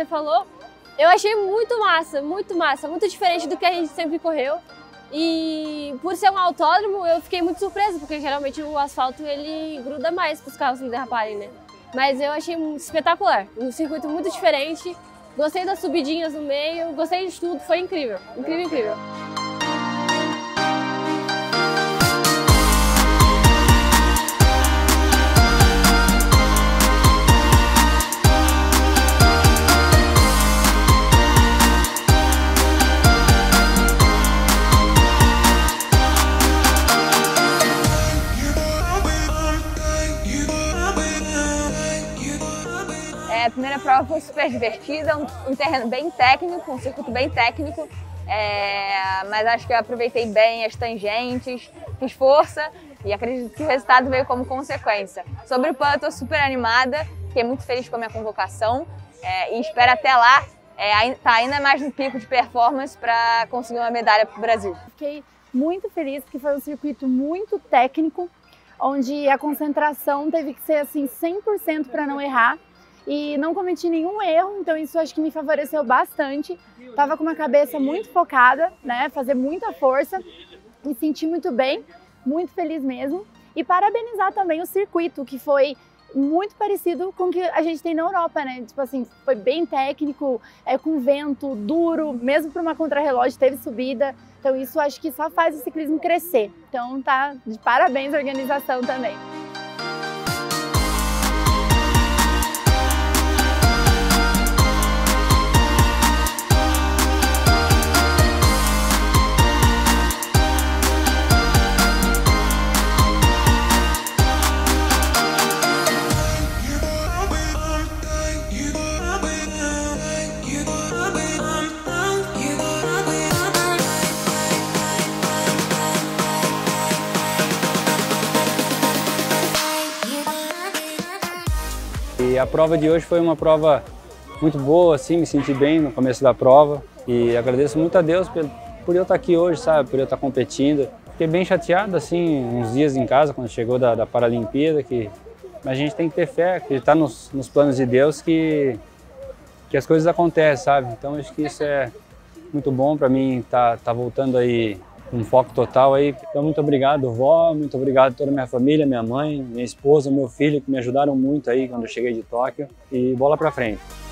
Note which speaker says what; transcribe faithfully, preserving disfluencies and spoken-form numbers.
Speaker 1: você falou, eu achei muito massa, muito massa, muito diferente do que a gente sempre correu. E por ser um autódromo, eu fiquei muito surpresa, porque geralmente o asfalto ele gruda mais para os carros não derraparem, né? Mas eu achei espetacular, um circuito muito diferente, gostei das subidinhas no meio, gostei de tudo, foi incrível, incrível, incrível.
Speaker 2: A primeira prova foi super divertida, um, um terreno bem técnico, um circuito bem técnico, é, mas acho que eu aproveitei bem as tangentes, fiz força e acredito que o resultado veio como consequência. Sobre o P A N, eu estou super animada, fiquei muito feliz com a minha convocação é, e espero até lá é, estar tá ainda mais no pico de performance para conseguir uma medalha para o Brasil.
Speaker 3: Fiquei muito feliz porque foi um circuito muito técnico, onde a concentração teve que ser assim cem por cento para não errar. E não cometi nenhum erro, então isso acho que me favoreceu bastante. Tava com uma cabeça muito focada, né, fazer muita força, me senti muito bem, muito feliz mesmo. E parabenizar também o circuito, que foi muito parecido com o que a gente tem na Europa, né? Tipo assim, foi bem técnico, é, com vento duro, mesmo para uma contrarrelógio teve subida. Então isso acho que só faz o ciclismo crescer. Então tá de parabéns à organização também.
Speaker 4: E a prova de hoje foi uma prova muito boa, assim, me senti bem no começo da prova e agradeço muito a Deus por, por eu estar aqui hoje, sabe, por eu estar competindo. Fiquei bem chateado, assim, uns dias em casa, quando chegou da, da Paralimpíada, que a gente tem que ter fé, acreditar nos, nos planos de Deus que, que as coisas acontecem, sabe? Então acho que isso é muito bom para mim, estar tá, tá voltando aí um foco total aí. Então muito obrigado, vó, muito obrigado a toda a minha família, minha mãe, minha esposa, meu filho, que me ajudaram muito aí quando eu cheguei de Tóquio. E bola pra frente.